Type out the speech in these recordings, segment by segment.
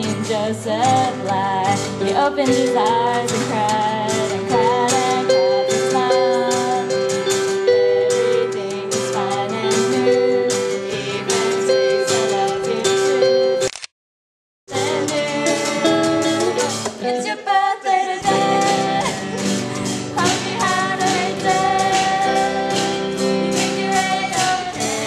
named Joseph Light. He opened his eyes and cried and cried and cried and smiled. Everything is fine and new, even sweet and love you too. And new, it's your birthday today. Hope you had a great day. You think you're ready over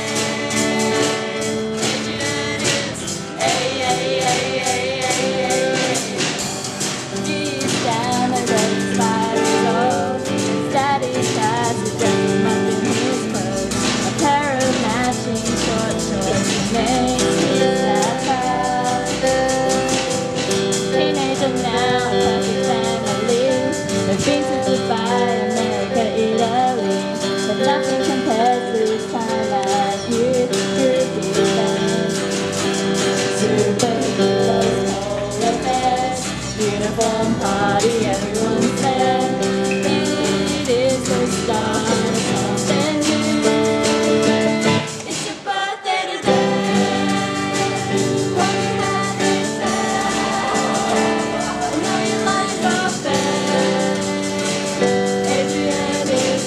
deep down the road, 5 years old. His daddy's got to dress him up in his clothes. A pair of matching short shorts to make his dad proud. Teenager now, a perfect family. They've been to Dubai, America, Italy, but nothing compares to his time at European. Superheroes, polar bears, uniform party, everyone's there. It is the start of something new. It's your birthday today. Hope you had a great day. I know you like our band. Adrian is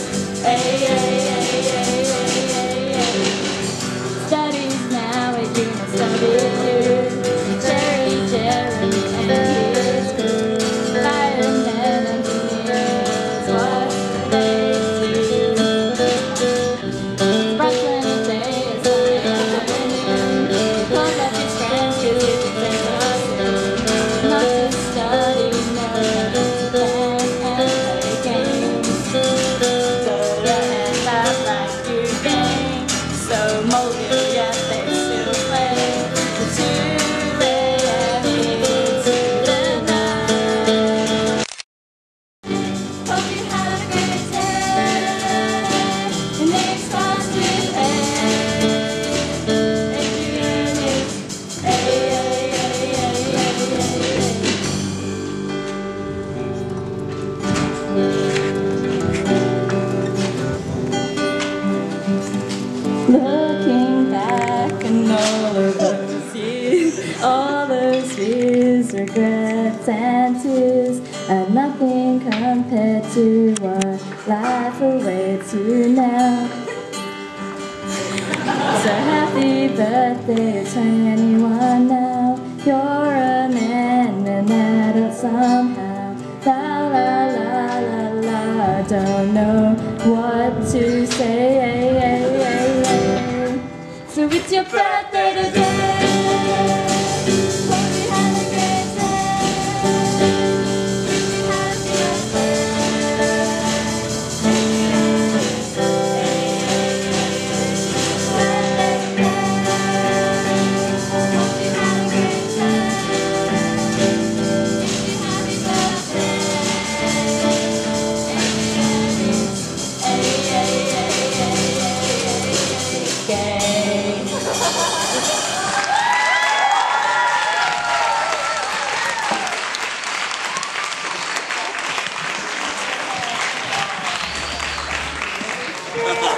studies now at UNSW. Jeremy and his crew, firemen, engineers, what they do. Brooklyn today is like an afternoon. He calls up his friends 'cause he thinks they are soon. Not to study, no, to dance and play games. Soda and that like you game. So moldy, yet they still play. The 2 a.m. into the night. Hope you had a great day. Your name starts with A. Adrian is A. Looking back and all those years, regrets and tears are nothing compared to what life awaits you now. So happy birthday, 21 now. You're a man, an adult somehow. La la la la la, don't know what to say. So it's your birthday today. Hope you had a great day. Wish you happy birthday. Hope you had a great day. Wish you happy birthday.